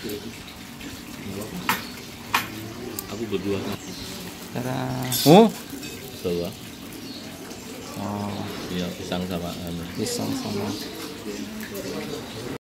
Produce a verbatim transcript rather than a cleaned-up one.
Aku berdua. Cara. Oh. Berdua. Oh. Iya, pisang sama anu. Pisang sama.